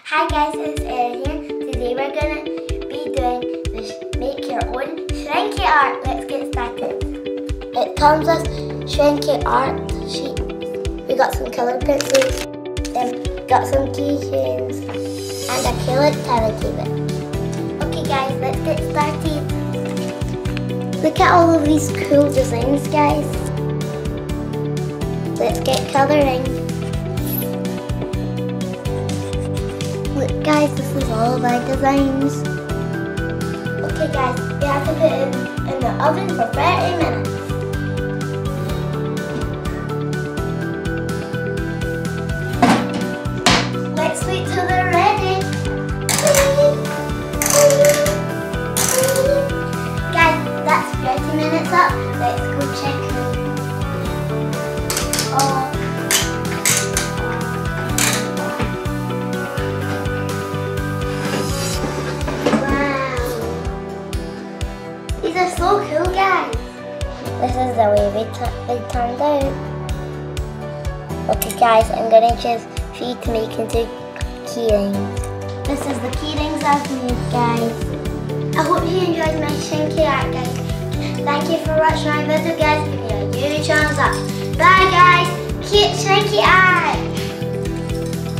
Hi guys, it's Erin here. Today we're gonna be doing this make your own Shrinky Art. Let's get started. It comes with Shrinky Art sheets. We got some colour pencils, got some keychains, and acrylic charity bit. Okay guys, let's get started. Look at all of these cool designs, guys. Let's get colouring. Look guys, this is all of our designs. Okay guys, we have to put it in the oven for 30 minutes. Let's wait till they're ready. Guys, that's 30 minutes up. Let's go check. These are so cool, guys. This is the way they turned out. Okay guys, I'm going to choose 3 to make into keyrings. This is the keyrings I've made, guys. I hope you enjoyed my Shrinky Art, guys. Thank you for watching my video, guys. Give me a huge thumbs up. Bye guys, keep Shrinky Art.